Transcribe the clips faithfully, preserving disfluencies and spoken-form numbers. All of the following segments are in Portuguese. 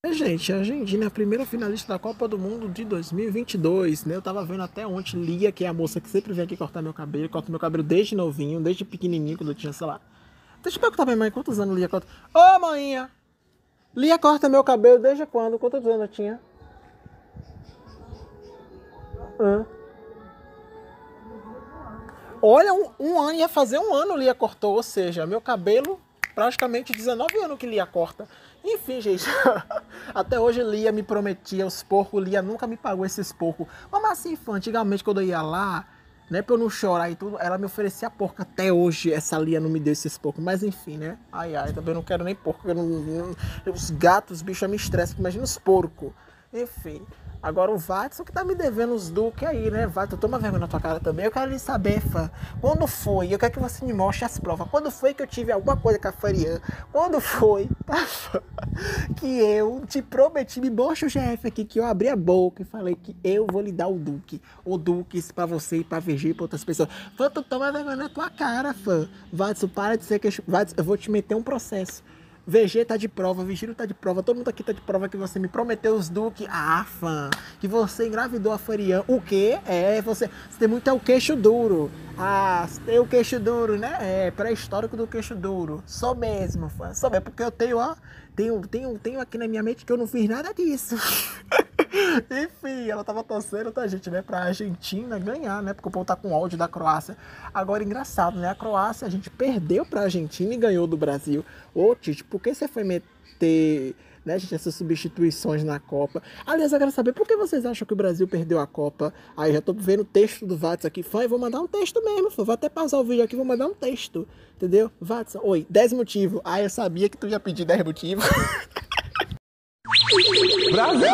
É, gente, a Argentina é a primeira finalista da Copa do Mundo de dois mil e vinte e dois, né? Eu tava vendo até ontem Lia, que é a moça que sempre vem aqui cortar meu cabelo, corta meu cabelo desde novinho, desde pequenininho, quando eu tinha, sei lá. Deixa eu perguntar pra minha mãe quantos anos Lia corta. Ô, maninha! Lia corta meu cabelo desde quando? Quantos anos eu tinha? Hã? Olha, um, um ano ia fazer um ano Lia cortou, ou seja, meu cabelo praticamente dezenove anos que Lia corta. Enfim, gente, até hoje Lia me prometia os porcos, Lia nunca me pagou esses porcos. Mas assim, fã, antigamente quando eu ia lá, né, pra eu não chorar e tudo, ela me oferecia porco. Até hoje essa Lia não me deu esses porcos, mas enfim, né? Ai, ai, também não quero nem porco, eu não, não, os gatos, os bichos me estressam, imagina os porcos. Enfim. Agora o Watson que tá me devendo os Duque aí, né? Watson, toma vergonha na tua cara também. Eu quero lhe saber, fã, quando foi? Eu quero que você me mostre as provas. Quando foi que eu tive alguma coisa com a Farian? Quando foi, tá, fã, que eu te prometi, me mostra o G F aqui, que eu abri a boca e falei que eu vou lhe dar o Duque. O Duque pra você e pra V G e pra outras pessoas. Fã, tu toma vergonha na tua cara, fã. Watson, para de ser que... Watson, eu vou te meter um processo. V G tá de prova, Vigílio tá de prova, todo mundo aqui tá de prova que você me prometeu os Duque. Ah, fã, que você engravidou a Farian. O quê? É, você, você tem muito é o queixo duro. Ah, você tem o queixo duro, né? É, pré-histórico do queixo duro. Sou mesmo, fã, sou mesmo, porque eu tenho, ó, tenho, tenho, tenho aqui na minha mente que eu não fiz nada disso. Enfim, ela tava torcendo, tá, gente, né, pra Argentina ganhar, né, porque o povo tá com ódio da Croácia. Agora, engraçado, né, a Croácia, a gente perdeu pra Argentina e ganhou do Brasil. Ô, Tite, por que você foi meter, né, gente, essas substituições na Copa? Aliás, eu quero saber, por que vocês acham que o Brasil perdeu a Copa? Aí, já tô vendo o texto do Watson aqui, fã, eu vou mandar um texto mesmo, fã, vou até pausar o vídeo aqui, vou mandar um texto, entendeu? Watson, oi, dez motivos. Ah, eu sabia que tu ia pedir dez motivos. Brasil!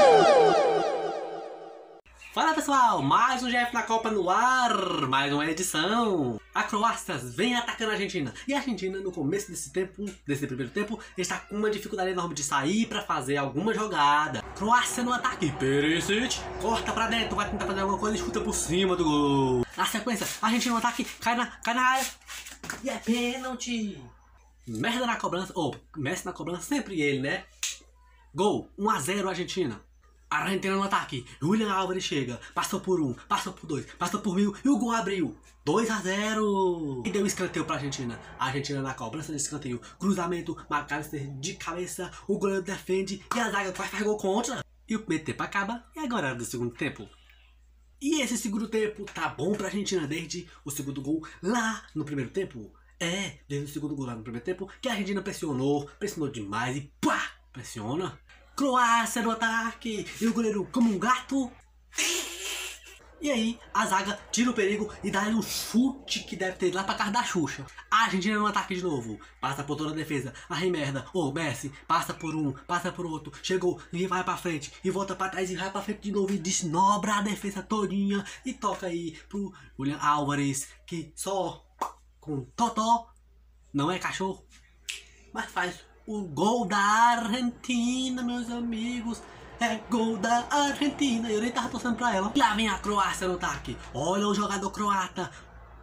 Fala pessoal, mais um G F na Copa no ar, mais uma edição. A Croácia vem atacando a Argentina e a Argentina no começo desse tempo, desse primeiro tempo, está com uma dificuldade enorme de sair para fazer alguma jogada. Croácia no ataque, Perisic corta para dentro, vai tentar fazer alguma coisa e chuta por cima do gol. Na sequência, a Argentina no ataque, cai na, cai na área e é pênalti. Merda na cobrança, ou oh, Messi na cobrança, sempre ele, né? Gol, um a zero Argentina. A Argentina no ataque. Julián Álvares chega. Passou por um, passou por dois, passou por mil e o gol abriu. dois a zero. E deu escanteio pra Argentina. A Argentina na cobrança de escanteio. Cruzamento, McAllister de cabeça. O goleiro defende e a zaga quase faz gol contra. E o primeiro tempo acaba e agora é do segundo tempo. E esse segundo tempo tá bom pra Argentina desde o segundo gol lá no primeiro tempo. É, desde o segundo gol lá no primeiro tempo que a Argentina pressionou, pressionou demais e pá! Pressiona. Croácia no ataque. E o goleiro como um gato. E aí a zaga tira o perigo e dá um chute que deve ter lá pra casa da Xuxa. A Argentina no ataque de novo. Passa por toda a defesa. Arremerda. Ô, Messi. Passa por um. Passa por outro. Chegou. E vai pra frente. E volta pra trás. E vai pra frente de novo. E desnobra a defesa todinha. E toca aí pro Julián Álvares. Que só com totó. Não é cachorro. Mas faz o gol da Argentina, meus amigos. É gol da Argentina. Eu nem tava torcendo pra ela. E lá vem a Croácia no ataque. Olha o jogador croata.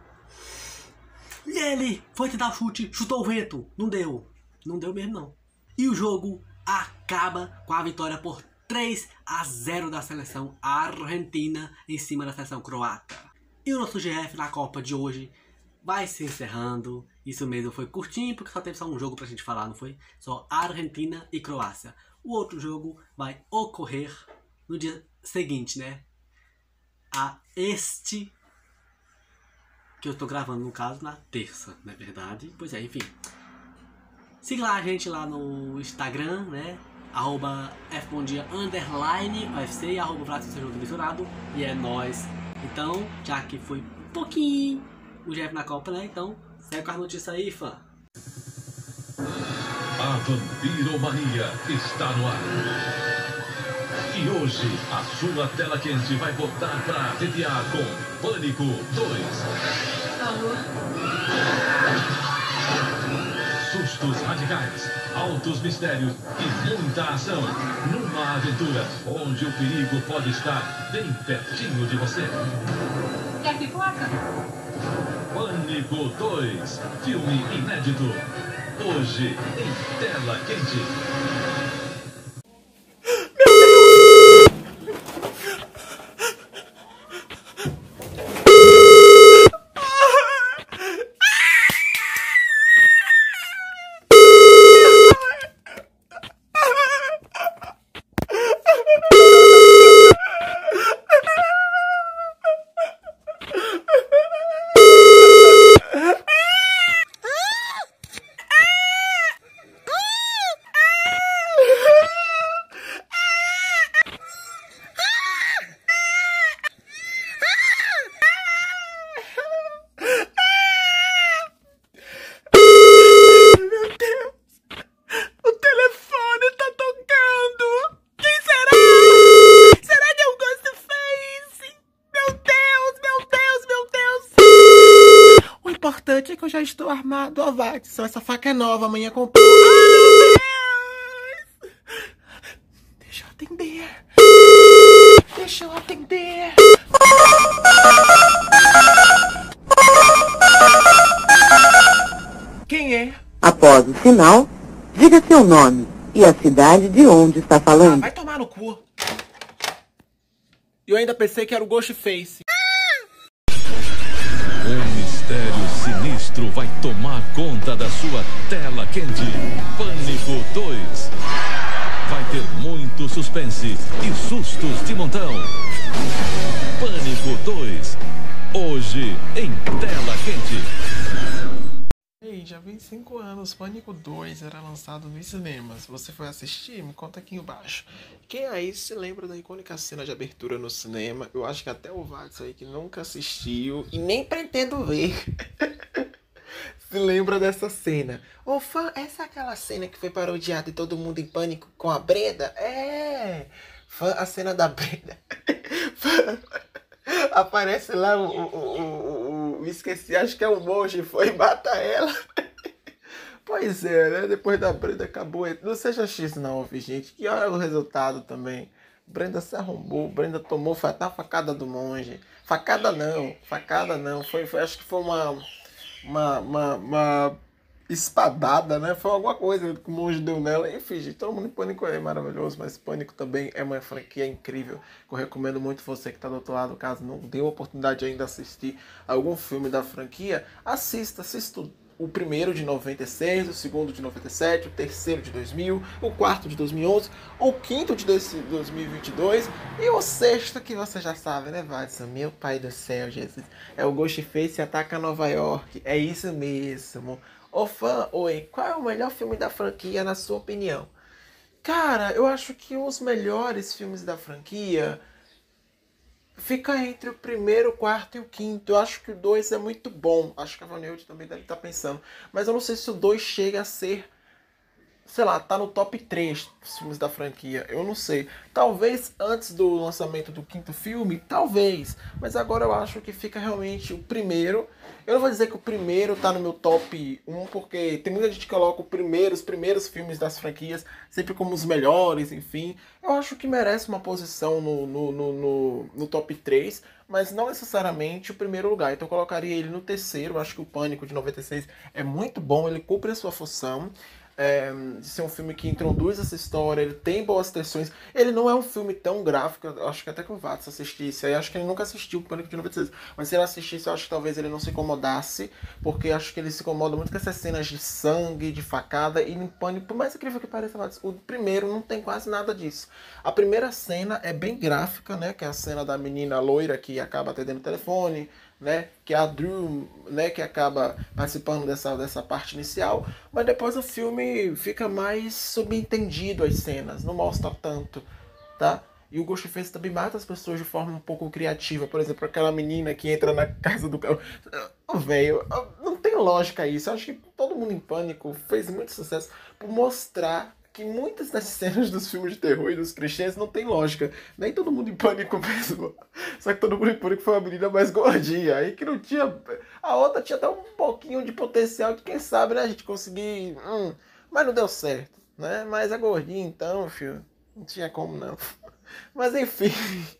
E ele foi tentar o chute. Chutou o vento. Não deu. Não deu mesmo não. E o jogo acaba com a vitória por três a zero da seleção argentina em cima da seleção croata. E o nosso G F na Copa de hoje vai se encerrando. Isso mesmo, foi curtinho porque só teve só um jogo pra gente falar, não foi? Só Argentina e Croácia. O outro jogo vai ocorrer no dia seguinte, né? A este que eu tô gravando, no caso, na terça, não é verdade? Pois é, enfim. Siga lá a gente lá no Instagram, né? Arroba fbomdia underline UFC e arroba Prato Seja Misturado. E é nóis. Então, já que foi um pouquinho o G F na Copa, né? Então, segue com as notícias aí, fã. A Vampiromania está no ar. E hoje, a sua tela quente vai botar pra arrepiar com Pânico dois. Alô? Sustos radicais, altos mistérios e muita ação. Numa aventura onde o perigo pode estar bem pertinho de você. Quer pipoca? Pânico dois, filme inédito. Hoje em tela quente. noite que eu já estou armado, ó, Watson. Essa faca é nova, amanhã comprei. Deixa eu atender. Deixa eu atender. Quem é? Após o sinal, diga seu nome e a cidade de onde está Ah, falando. vai tomar no cu. Eu ainda pensei que era o Ghostface. Um mistério sinistro vai tomar conta da sua tela quente. Pânico dois. Vai ter muito suspense e sustos de montão. Pânico dois. Hoje em Tela Quente. Ei, já vi cinco anos. Pânico dois era lançado nos cinemas. Você foi assistir? Me conta aqui embaixo. Quem aí se lembra da icônica cena de abertura no cinema? Eu acho que até o Vax aí que nunca assistiu e nem pretendo ver se lembra dessa cena. Ô fã, essa é aquela cena que foi parodiada e todo mundo em pânico com a Brenda? É! Fã, a cena da Brenda. Fã, aparece lá o, o, o, o, o... Me esqueci, acho que é o monge, foi e mata ela. Pois é, né? Depois da Brenda acabou. Não seja X não, gente. Que olha o resultado também. Brenda se arrombou, Brenda tomou a facada do monge. Facada não, facada não. Foi, foi, acho que foi uma, uma, uma, uma espadada, né? Foi alguma coisa que o monge deu nela. Enfim, gente, todo mundo em Pânico é maravilhoso, mas Pânico também é uma franquia incrível. Que eu recomendo muito você que está do outro lado, caso não deu a oportunidade ainda de assistir algum filme da franquia, assista, assista o primeiro de noventa e seis, o segundo de noventa e sete, o terceiro de dois mil, o quarto de dois mil e onze, o quinto de dois mil e vinte e dois e o sexto que você já sabe, né, Watson? Meu pai do céu, Jesus. É o Ghostface Ataca Nova York. É isso mesmo. Ô fã, oi, qual é o melhor filme da franquia na sua opinião? Cara, eu acho que os melhores filmes da franquia fica entre o primeiro, o quarto e o quinto. Eu acho que o dois é muito bom. Acho que a Vanilde também deve estar pensando. Mas eu não sei se o dois chega a ser, sei lá, tá no top três dos filmes da franquia. Eu não sei. Talvez antes do lançamento do quinto filme, talvez. Mas agora eu acho que fica realmente o primeiro. Eu não vou dizer que o primeiro tá no meu top um, porque tem muita gente que coloca o primeiro, os primeiros filmes das franquias sempre como os melhores, enfim. Eu acho que merece uma posição no, no, no, no, no top três, mas não necessariamente o primeiro lugar. Então eu colocaria ele no terceiro. Eu acho que o Pânico de noventa e seis é muito bom, ele cumpre a sua função. É, de ser um filme que introduz essa história, ele tem boas tensões. Ele não é um filme tão gráfico, eu acho que até que o Watson assistisse, aí acho que ele nunca assistiu o Pânico de noventa e seis, mas se ele assistisse, eu acho que talvez ele não se incomodasse, porque acho que ele se incomoda muito com essas cenas de sangue, de facada, e em Pânico, por mais incrível que pareça, o primeiro não tem quase nada disso. A primeira cena é bem gráfica, né, que é a cena da menina loira que acaba atendendo o telefone, né, que é a Drew, né, que acaba participando dessa, dessa parte inicial, mas depois o filme fica mais subentendido as cenas, não mostra tanto, tá? E o Ghostface também mata as pessoas de forma um pouco criativa, por exemplo, aquela menina que entra na casa do carro. Oh, velho, não tem lógica isso. Eu acho que Todo Mundo em Pânico fez muito sucesso por mostrar que muitas das cenas dos filmes de terror e dos clichês não tem lógica. Nem Todo Mundo em Pânico mesmo. Só que Todo Mundo em Pânico foi uma menina mais gordinha. Aí que não tinha... A outra tinha até um pouquinho de potencial de, quem sabe, né, a gente conseguir... Hum, mas não deu certo, né? Mas a gordinha, então, filho, não tinha como, não. Mas, enfim...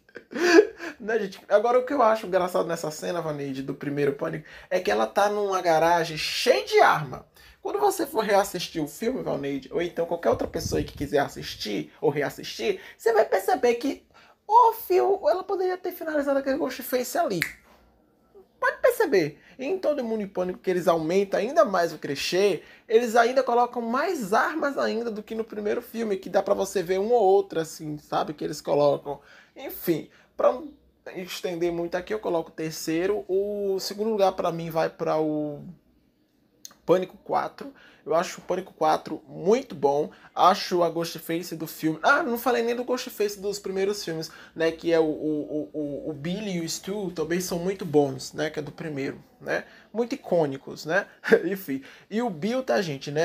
né, gente? Agora, o que eu acho engraçado nessa cena, Vaneide, do primeiro Pânico, é que ela tá numa garagem cheia de arma. Quando você for reassistir o filme, Valneide, ou então qualquer outra pessoa que quiser assistir ou reassistir, você vai perceber que o filme, ela poderia ter finalizado aquele Ghostface ali. Pode perceber. Em Todo Mundo em Pânico, que eles aumentam ainda mais o clichê, eles ainda colocam mais armas ainda do que no primeiro filme, que dá pra você ver uma ou outra, assim, sabe? Que eles colocam. Enfim, pra não estender muito aqui, eu coloco o terceiro. O segundo lugar pra mim vai pra o Pânico quatro. Eu acho o Pânico quatro muito bom. Acho a Ghostface do filme... Ah, não falei nem do Ghostface dos primeiros filmes, né? Que é o, o, o, o Billy e o Stu, também são muito bons, né? Que é do primeiro, né? Muito icônicos, né? Enfim. E o Bill, tá, gente, né?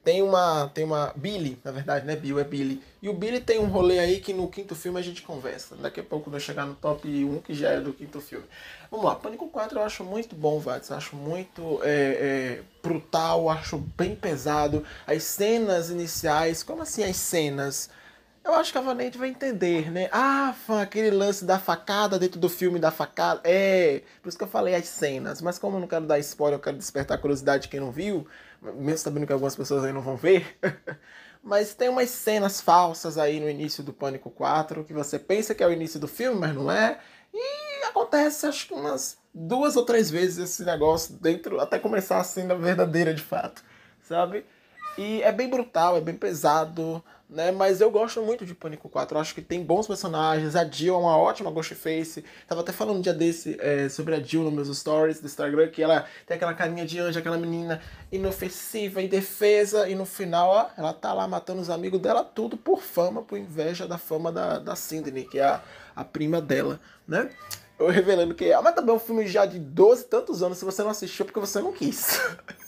tem uma, tem uma... Billy, na verdade, né? Bill, é Billy. E o Billy tem um rolê aí que no quinto filme a gente conversa. Daqui a pouco nós chegar no top um, que já é do quinto filme. Vamos lá, Pânico quatro eu acho muito bom, Vats. Acho muito é, é, brutal, acho bem pesado. As cenas iniciais, como assim as cenas? Eu acho que a Vaneide vai entender, né? Ah, fã, aquele lance da facada dentro do filme da facada. É, por isso que eu falei as cenas. Mas como eu não quero dar spoiler, eu quero despertar a curiosidade de quem não viu, mesmo sabendo que algumas pessoas aí não vão ver. Mas tem umas cenas falsas aí no início do Pânico quatro, que você pensa que é o início do filme, mas não é. E acontece, acho que umas duas ou três vezes esse negócio dentro, até começar a cena verdadeira de fato, sabe? E é bem brutal, é bem pesado, né? Mas eu gosto muito de Pânico quatro. Eu acho que tem bons personagens. A Jill é uma ótima Ghostface. Tava até falando um dia desse é, sobre a Jill nos meus stories do Instagram, que ela tem aquela carinha de anjo, aquela menina inofensiva, indefesa. E no final, ó, ela tá lá matando os amigos dela, tudo por fama, por inveja da fama da, da Sydney, que é a, a prima dela, né? Eu revelando que é. Mas também é um filme já de doze e tantos anos, se você não assistiu, porque você não quis.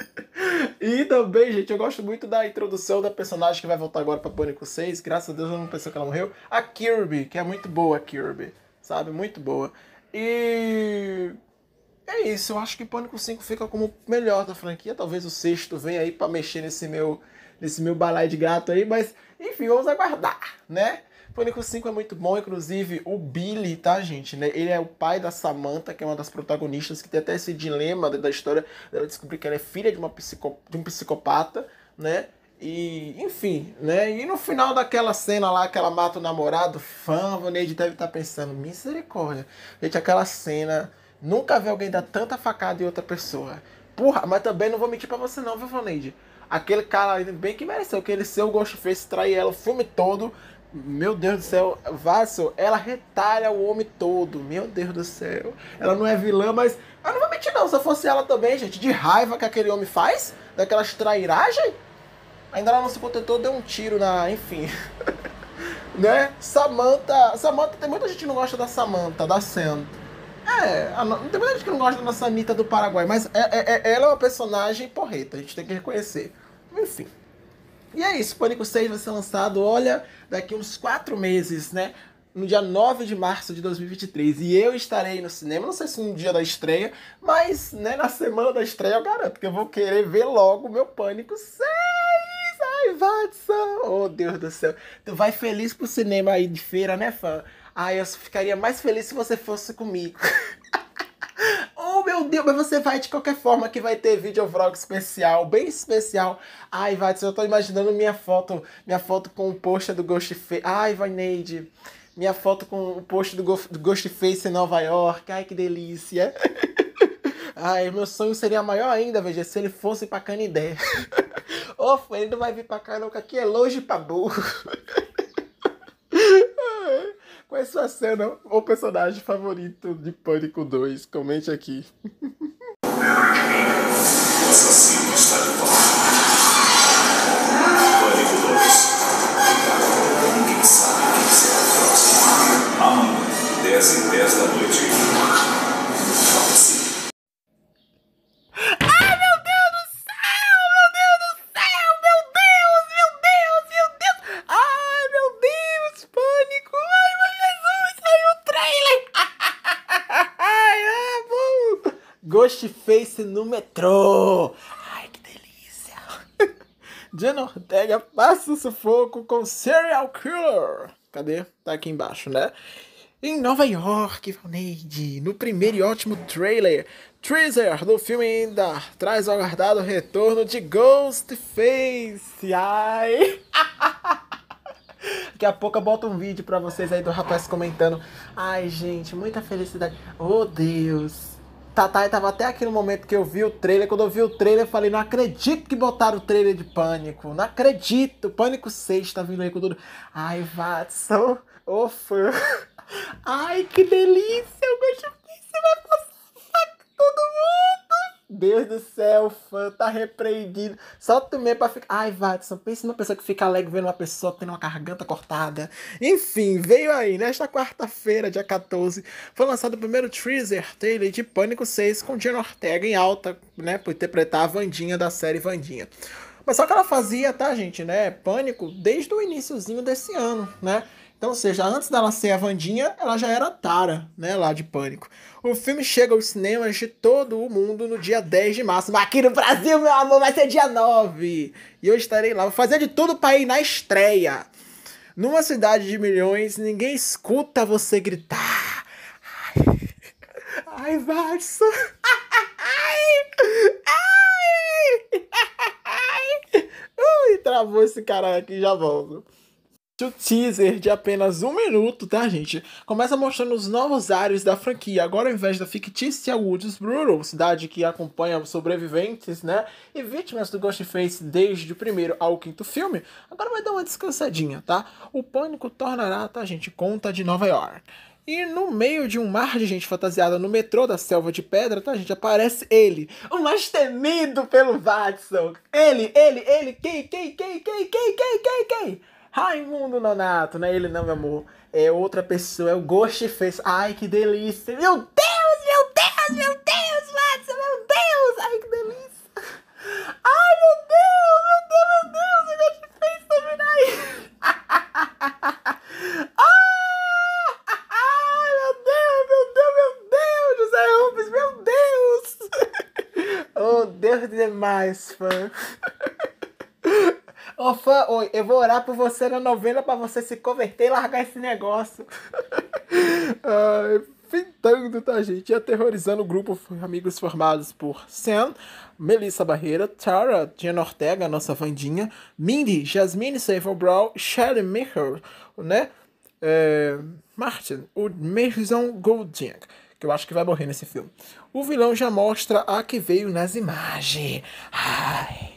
E também, gente, eu gosto muito da introdução da personagem que vai voltar agora pra Pânico seis. Graças a Deus eu não pensei que ela morreu. A Kirby, que é muito boa, a Kirby. Sabe? Muito boa. E... é isso, eu acho que Pânico cinco fica como o melhor da franquia. Talvez o sexto venha aí pra mexer nesse meu, nesse meu balai de gato aí. Mas, enfim, vamos aguardar, né? Pânico cinco é muito bom, inclusive o Billy, tá, gente? Né? Ele é o pai da Samantha, que é uma das protagonistas, que tem até esse dilema da história dela descobrir que ela é filha de, uma psico... de um psicopata, né? E, enfim, né? E no final daquela cena lá que ela mata o namorado, fã, o Neide deve estar pensando, misericórdia. Gente, aquela cena, nunca vi alguém dar tanta facada em outra pessoa. Porra, mas também não vou mentir pra você não, viu, Vaneide? Aquele cara bem que mereceu, que ele ser o Ghostface, trair ela o filme todo. Meu Deus do céu, Vassal, ela retalha o homem todo. Meu Deus do céu. Ela não é vilã, mas eu não vou mentir não, se eu fosse ela também, gente, de raiva que aquele homem faz, daquelas trairagens, ainda ela não se contentou, deu um tiro na... enfim. Né? Samantha, Samantha, tem muita gente que não gosta da Samantha, da Sam. É, tem muita gente que não gosta da Sanita do Paraguai, mas é, é, é, ela é uma personagem porreta, a gente tem que reconhecer. Enfim. E é isso, Pânico seis vai ser lançado, olha, daqui uns quatro meses, né? No dia nove de março de dois mil e vinte e três. E eu estarei no cinema, não sei se no dia da estreia, mas né, na semana da estreia eu garanto que eu vou querer ver logo o meu Pânico seis. Ai, Watson! Oh, Deus do céu. Tu vai feliz pro cinema aí de feira, né, fã? Ai, eu ficaria mais feliz se você fosse comigo. Oh, meu Deus, mas você vai de qualquer forma que vai ter vídeo vlog especial, bem especial. Ai, Watson, eu tô imaginando minha foto, minha foto com o pôster do Ghostface. Ai, Vaneide, minha foto com o pôster do, do Ghostface em Nova York. Ai, que delícia. Ai, meu sonho seria maior ainda, veja, se ele fosse pra Canidé. Ô, oh, ele não vai vir pra cá não, que aqui é longe pra burro. Qual é a sua cena ou personagem favorito de Pânico dois? Comente aqui. O assassino está de volta. Pânico dois. Ninguém sabe quem será o próximo. Amanhã, dez e dez da noite. Ghostface no metrô. Ai, que delícia. Jenna Ortega passa o sufoco com Serial Killer. Cadê? Tá aqui embaixo, né? Em Nova York, Vaneide, no primeiro e ótimo trailer, teaser do filme ainda traz o aguardado retorno de Ghostface. Ai. Daqui a pouco eu boto um vídeo pra vocês aí do rapaz comentando. Ai, gente, muita felicidade. Oh, Deus. Tatá tava até aqui no momento que eu vi o trailer. Quando eu vi o trailer, eu falei, não acredito que botaram o trailer de Pânico. Não acredito. Pânico seis tá vindo aí com tudo. Ai, Watson. Ô, oh, fã. Ai, que delícia. Eu gosto que você vai passar todo mundo. Deus do céu, fã. Tá repreendido. Só tu mesmo pra ficar... Ai, Watson, pensa numa pessoa que fica alegre vendo uma pessoa tendo uma garganta cortada. Enfim, veio aí, nesta quarta-feira, dia quatorze, foi lançado o primeiro teaser trailer de Pânico seis com Jenna Ortega em alta, né, por interpretar a Wandinha da série Wandinha. Mas só que ela fazia, tá, gente, né, Pânico desde o iniciozinho desse ano, né? Então, ou seja, antes dela ser a Wandinha, ela já era a Tara, né, lá de Pânico. O filme chega aos cinemas de todo o mundo no dia dez de março. Mas aqui no Brasil, meu amor, vai ser dia nove. E eu estarei lá, vou fazer de tudo pra ir na estreia. Numa cidade de milhões, ninguém escuta você gritar. Ai, ai, Watson. Ai, ai, ai. Ui, travou esse cara aqui, já volto. O teaser de apenas um minuto, tá, gente? Começa mostrando os novos ares da franquia. Agora, ao invés da fictícia Woodsboro, cidade que acompanha sobreviventes, né, e vítimas do Ghostface desde o primeiro ao quinto filme, agora vai dar uma descansadinha, tá? O Pânico tornará, tá, gente, conta de Nova York. E no meio de um mar de gente fantasiada no metrô da Selva de Pedra, tá, gente, aparece ele, o mais temido pelo Watson. Ele, ele, ele, quem, quem, quem, quem, quem, quem, quem, quem? Raimundo Nonato, não é ele não, meu amor. É outra pessoa, é o Ghostface. Ai, que delícia. Meu Deus, meu Deus, meu Deus, Watson, meu Deus. Ai, que delícia. Ai, meu Deus, meu Deus, meu Deus. O Ghostface tá vindo aí. Ai, meu Deus, meu Deus, meu Deus. José Rubens, meu Deus. Oh, Deus demais, fã. Ô, fã, oi, eu vou orar por você na novena pra você se converter e largar esse negócio. Ai, fintando, tá, gente? E aterrorizando o grupo amigos formados por Sam, Melissa Barreira, Tara, Jenna Ortega, nossa Wandinha, Mindy, Jasmine Savoy-Brown, Shelley Michael, né? É, Martin, o Mason Golding, que eu acho que vai morrer nesse filme. O vilão já mostra a que veio nas imagens. Ai...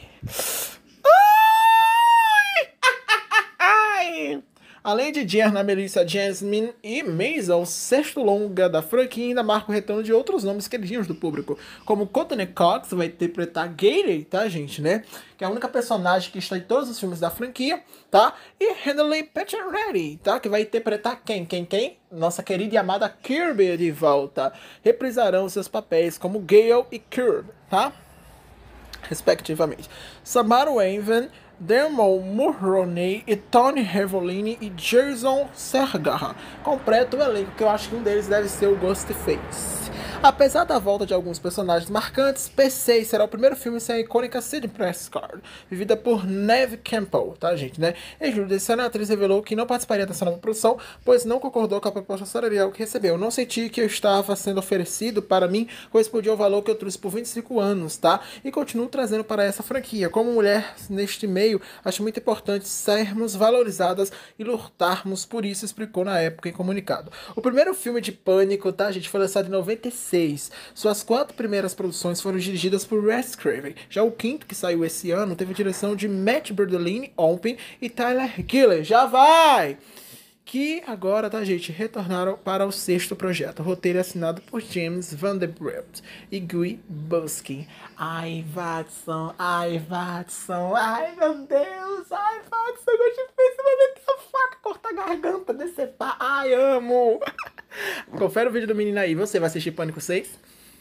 Além de Jenna, Melissa, Jasmine e Mason, o sexto longa da franquia ainda marca o retorno de outros nomes queridinhos do público, como Courtney Cox vai interpretar Gayle, tá, gente, né? Que é a única personagem que está em todos os filmes da franquia, tá? E Handley Petrielli, tá? Que vai interpretar quem, quem, quem? Nossa querida e amada Kirby de volta. Reprisarão seus papéis como Gale e Kirby, tá? Respectivamente. Samara Weaving, Dermot Mulroney e Tony Revolini e Jason Segura completa o elenco, que eu acho que um deles deve ser o Ghostface. Apesar da volta de alguns personagens marcantes, P seis será o primeiro filme sem a icônica Sidney Prescott, vivida por Neve Campbell, tá, gente, né? Em julho desse ano, a atriz revelou que não participaria dessa nova produção, pois não concordou com a proposta salarial que recebeu. Não senti que eu estava sendo oferecido para mim, correspondia ao valor que eu trouxe por vinte e cinco anos, tá? E continuo trazendo para essa franquia. Como mulher neste meio, acho muito importante sermos valorizadas e lutarmos por isso, explicou na época em comunicado. O primeiro filme de Pânico, tá, gente, foi lançado em noventa e seis. Suas quatro primeiras produções foram dirigidas por Wes Craven. Já o quinto, que saiu esse ano, teve a direção de Matt Bertolini, Open e Tyler Gillen. Já vai! Que agora, tá, gente, retornaram para o sexto projeto. O roteiro é assinado por James Vanderbilt e Guy Buskin. Ai, Watson, ai, Watson, ai, meu Deus, ai, Watson, eu te fiz, vai meter a faca, cortar a garganta, decepar, ai, amo. Confere o vídeo do menino aí. Você vai assistir Pânico seis?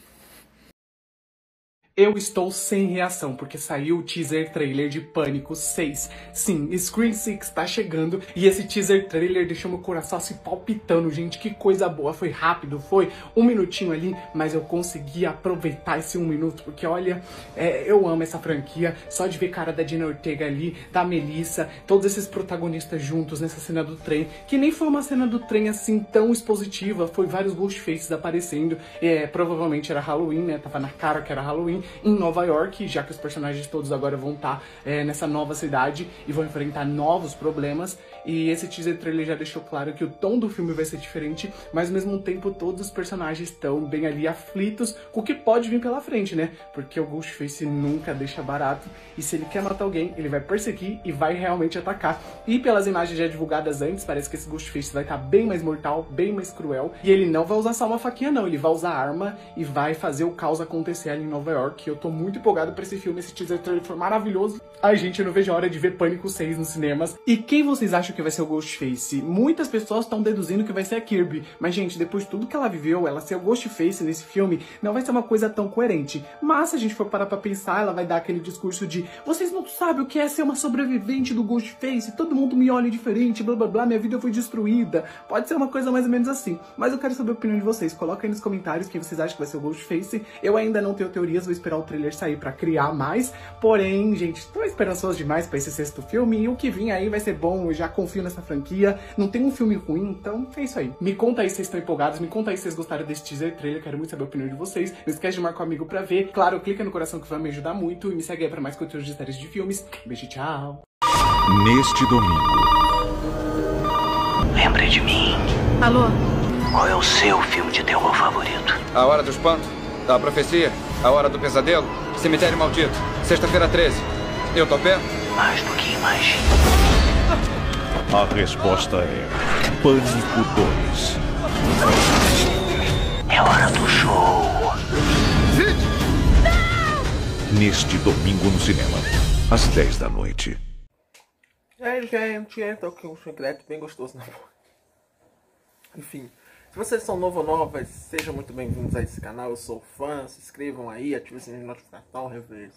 Eu estou sem reação, porque saiu o teaser trailer de Pânico seis. Sim, Scream seis tá chegando e esse teaser trailer deixou meu coração se palpitando, gente. Que coisa boa, foi rápido, foi um minutinho ali, mas eu consegui aproveitar esse um minuto, porque olha, é, eu amo essa franquia. Só de ver cara da Jenna Ortega ali, da Melissa, todos esses protagonistas juntos nessa cena do trem, que nem foi uma cena do trem assim tão expositiva, foi vários Ghostfaces aparecendo, é, provavelmente era Halloween, né, tava na cara que era Halloween, em Nova York, já que os personagens todos agora vão estar é, nessa nova cidade e vão enfrentar novos problemas. E esse teaser trailer já deixou claro que o tom do filme vai ser diferente, mas ao mesmo tempo todos os personagens estão bem ali aflitos com o que pode vir pela frente, né? Porque o Ghostface nunca deixa barato e se ele quer matar alguém, ele vai perseguir e vai realmente atacar. E pelas imagens já divulgadas antes, parece que esse Ghostface vai estar bem mais mortal, bem mais cruel. E ele não vai usar só uma faquinha não, ele vai usar arma e vai fazer o caos acontecer ali em Nova York. Eu tô muito empolgado pra esse filme, esse teaser trailer foi maravilhoso. Ai gente, eu não vejo a hora de ver Pânico seis nos cinemas. E quem vocês acham acham que vai ser o Ghostface? Muitas pessoas estão deduzindo que vai ser a Kirby. Mas, gente, depois de tudo que ela viveu, ela ser o Ghostface nesse filme não vai ser uma coisa tão coerente. Mas, se a gente for parar pra pensar, ela vai dar aquele discurso de vocês não sabem o que é ser uma sobrevivente do Ghostface, todo mundo me olha diferente, blá blá blá, minha vida foi destruída. Pode ser uma coisa mais ou menos assim. Mas eu quero saber a opinião de vocês. Coloca aí nos comentários quem vocês acham que vai ser o Ghostface. Eu ainda não tenho teorias, vou esperar o trailer sair pra criar mais. Porém, gente, tô esperançoso demais pra esse sexto filme. E o que vir aí vai ser bom, eu já confio nessa franquia. Não tem um filme ruim, então é isso aí. Me conta aí se vocês estão empolgados, me conta aí se vocês gostaram desse teaser trailer. Quero muito saber a opinião de vocês. Não esquece de marcar o amigo pra ver. Claro, clica no coração que vai me ajudar muito. E me segue aí pra mais conteúdos de séries de filmes. Beijo, tchau. Neste domingo. Lembre de mim. Alô? Qual é o seu filme de terror favorito? A Hora do Espanto, A Profecia, A Hora do Pesadelo, Cemitério Maldito, Sexta-feira treze. Eu tô perto? Mais do que imagina. A resposta é Pânico dois. É hora do show. Neste domingo no cinema, às dez da noite. É, gente, tô aqui um chiclete bem gostoso na boca. Enfim, se vocês são novos ou novas, sejam muito bem-vindos a esse canal. Eu sou fã, se inscrevam aí, ativem o sininho de notificação, reveja.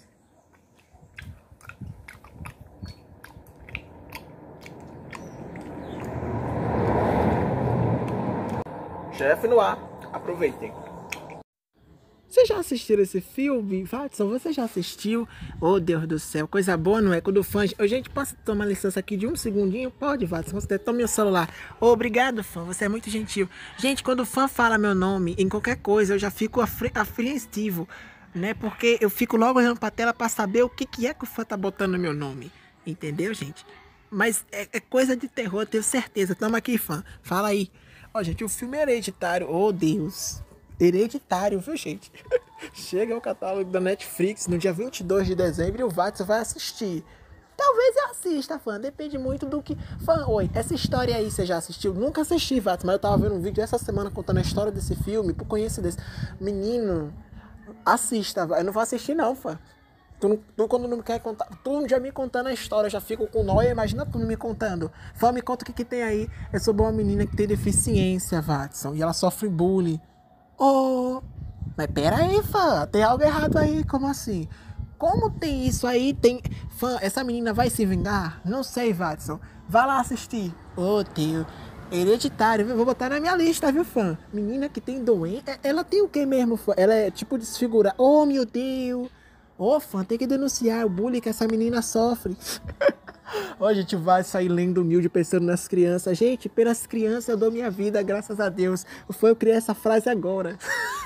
Chefe no ar, aproveitem. Vocês já assistiram esse filme? Watson, você já assistiu? Oh, Deus do céu, coisa boa, não é? Quando o fã... Oh, gente, posso tomar licença aqui de um segundinho? Pode, Watson, você toma meu celular. Oh, obrigado, fã, você é muito gentil. Gente, quando o fã fala meu nome em qualquer coisa, eu já fico apreensivo, né? Porque eu fico logo olhando pra tela pra saber o que, que é que o fã tá botando no meu nome. Entendeu, gente? Mas é, é coisa de terror, eu tenho certeza. Tamo aqui, fã. Fala aí. Ó, oh, gente, o filme é Hereditário. Oh, Deus. Hereditário, viu, gente? Chega ao catálogo da Netflix no dia vinte e dois de dezembro e o Watson vai assistir. Talvez eu assista, fã. Depende muito do que... Fã, oi, essa história aí você já assistiu? Nunca assisti, Watson, mas eu tava vendo um vídeo essa semana contando a história desse filme, por coincidência. Menino, assista. Eu não vou assistir não, fã. Tu, tu quando não me quer contar... Tu já me contando a história, eu já fico com nóia. Imagina tu me contando. Fã, me conta o que que tem aí. É sobre uma menina que tem deficiência, Watson, e ela sofre bullying. Oh, mas pera aí, fã, tem algo errado aí, como assim? Como tem isso aí? Tem... Fã, essa menina vai se vingar? Não sei, Watson. Vai lá assistir. Oh, Deus. Hereditário, viu? Vou botar na minha lista, viu, fã? Menina que tem doença. Ela tem o que mesmo, fã? Ela é tipo desfigurada. Oh, meu Deus. Oh, fã, tem que denunciar o bullying que essa menina sofre. Ó, a gente vai sair lendo humilde pensando nas crianças. Gente, pelas crianças eu dou minha vida, graças a Deus. Foi eu criei essa frase agora.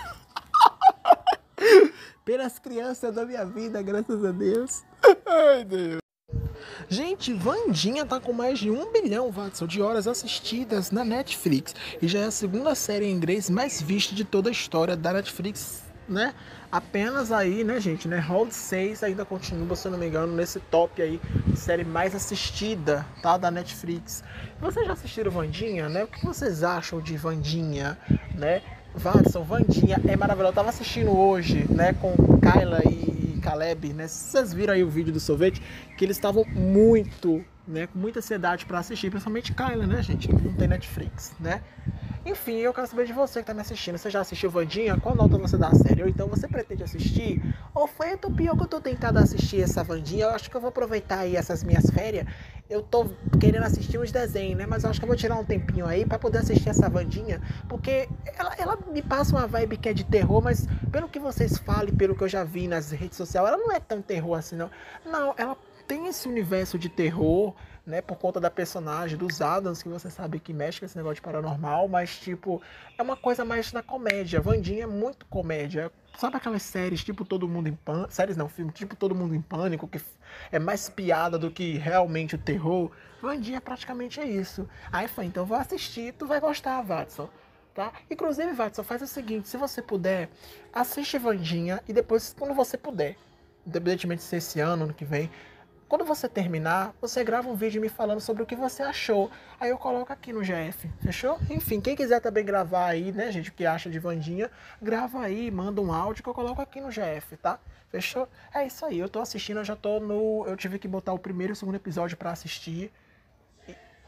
Pelas crianças eu dou minha vida, graças a Deus. Ai, Deus. Gente, Wandinha tá com mais de um bilhão, Watson, de horas assistidas na Netflix. E já é a segunda série em inglês mais vista de toda a história da Netflix, né? Apenas aí, né, gente, né? Round seis ainda continua, se eu não me engano, nesse top aí de série mais assistida, tá? Da Netflix. Vocês já assistiram Wandinha, né? O que vocês acham de Wandinha, né? Watson, Wandinha é maravilhosa. Eu tava assistindo hoje, né, com Kyla e Caleb, né? Vocês viram aí o vídeo do sorvete, que eles estavam muito, né, com muita ansiedade pra assistir, principalmente Kyla, né, gente? Que não tem Netflix, né? Enfim, eu quero saber de você que tá me assistindo. Você já assistiu Wandinha? Qual nota você dá a série? Ou então você pretende assistir? Ou foi a pior que eu tô tentando assistir essa Wandinha? Eu acho que eu vou aproveitar aí essas minhas férias. Eu tô querendo assistir uns desenhos, né? Mas eu acho que eu vou tirar um tempinho aí pra poder assistir essa Wandinha. Porque ela, ela me passa uma vibe que é de terror, mas pelo que vocês falam, pelo que eu já vi nas redes sociais, ela não é tão terror assim, não. Não, ela tem esse universo de terror, né, por conta da personagem, dos Adams, que você sabe que mexe com esse negócio de paranormal, mas, tipo, é uma coisa mais na comédia. Wandinha é muito comédia. Sabe aquelas séries, tipo Todo Mundo em Pânico? Séries não, filme, tipo Todo Mundo em Pânico, que é mais piada do que realmente o terror. Wandinha praticamente é isso. Aí, foi, então vou assistir, tu vai gostar, Watson. Tá? Inclusive, Watson, faz o seguinte, se você puder, assiste Wandinha e depois, quando você puder, independentemente se esse ano, ano que vem, quando você terminar, você grava um vídeo me falando sobre o que você achou. Aí eu coloco aqui no G F, fechou? Enfim, quem quiser também gravar aí, né, gente, o que acha de Wandinha, grava aí, manda um áudio que eu coloco aqui no G F, tá? Fechou? É isso aí, eu tô assistindo, eu já tô no... Eu tive que botar o primeiro e o segundo episódio pra assistir. E,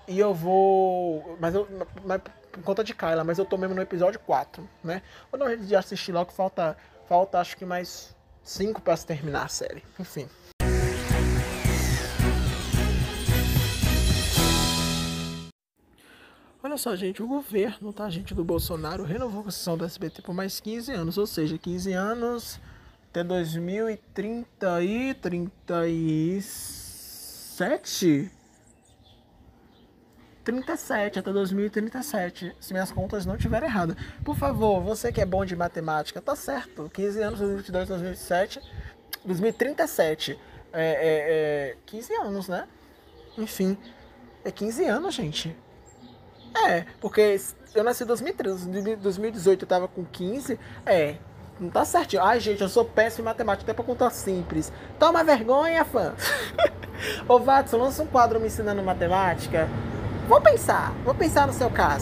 E eu vou... Mas eu... Mas, por conta de Kyla, mas eu tô mesmo no episódio quatro, né? Eu não de assistir logo, falta, falta acho que mais cinco pra se terminar a série. Enfim. Olha só, gente, o governo, tá, gente, do Bolsonaro renovou a concessão do S B T por mais quinze anos, ou seja, quinze anos até dois mil e trinta e trinta e sete? trinta e sete, até dois mil e trinta e sete, se minhas contas não estiverem erradas. Por favor, você que é bom de matemática, tá certo, quinze anos, dois mil e vinte e dois, dois mil e vinte e sete, dois mil e trinta e sete, é, é, é quinze anos, né? Enfim, é quinze anos, gente. É, porque eu nasci em dois mil e treze, em dois mil e dezoito eu tava com quinze, é, não tá certinho. Ai, gente, eu sou péssimo em matemática, até pra contar simples. Toma vergonha, fã. Ô, Watson, lança um quadro me ensinando matemática. Vou pensar, vou pensar no seu caso.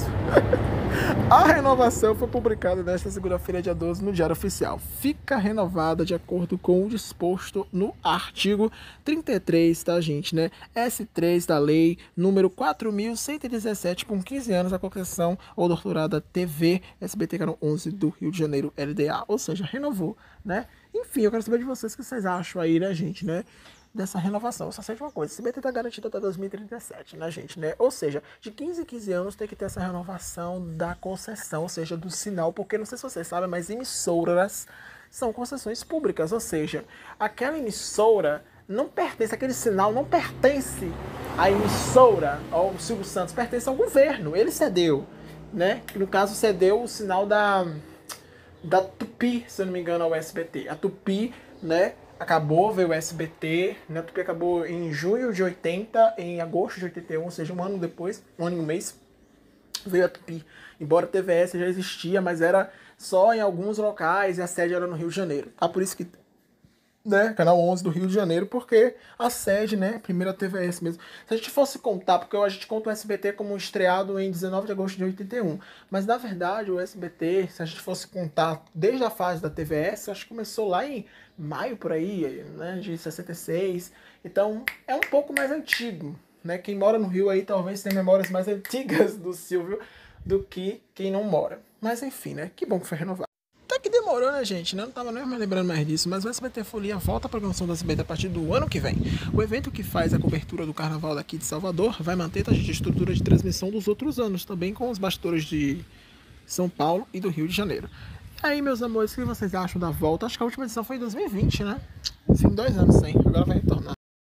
A renovação foi publicada nesta segunda-feira, dia doze, no Diário Oficial. Fica renovada de acordo com o disposto no artigo trinta e três, tá, gente, né? S três da lei número quatro mil cento e dezessete, com quinze anos, a concessão ou doutorada T V S B T Canal onze do Rio de Janeiro, L D A. Ou seja, renovou, né? Enfim, eu quero saber de vocês o que vocês acham aí, né, gente, né? Dessa renovação. Eu só sei de uma coisa, S B T tá garantido até dois mil e trinta e sete, né, gente, né? Ou seja, de quinze em quinze anos tem que ter essa renovação da concessão, ou seja, do sinal, porque não sei se vocês sabem, mas emissoras são concessões públicas, ou seja, aquela emissora não pertence, aquele sinal não pertence à emissora, ao Silvio Santos, pertence ao governo, ele cedeu, né? No caso, cedeu o sinal da, da Tupi, se eu não me engano, ao S B T. A Tupi, né? Acabou, veio o S B T, né? A Tupi acabou em junho de oitenta, em agosto de oitenta e um, ou seja, um ano depois, um ano e um mês, veio a Tupi. Embora a T V S já existia, mas era só em alguns locais e a sede era no Rio de Janeiro. Ah, por isso que, né, Canal onze do Rio de Janeiro, porque a sede, né, primeiro a T V S mesmo. Se a gente fosse contar, porque a gente conta o S B T como estreado em dezenove de agosto de oitenta e um, mas na verdade o S B T, se a gente fosse contar desde a fase da T V S, acho que começou lá em maio, por aí, né, de sessenta e seis, então é um pouco mais antigo, né, quem mora no Rio aí talvez tenha memórias mais antigas do Silvio do que quem não mora, mas enfim, né, que bom que foi renovado. Até que demorou, né, gente, né? Não tava nem me lembrando mais disso, mas o S B T Folia volta à programação do S B T a partir do ano que vem. O evento que faz a cobertura do carnaval daqui de Salvador vai manter, tá, gente, a estrutura de transmissão dos outros anos, também com os bastidores de São Paulo e do Rio de Janeiro. E aí, meus amores, o que vocês acham da volta? Acho que a última edição foi em dois mil e vinte, né? Sim, dois anos sem, agora vai retornar.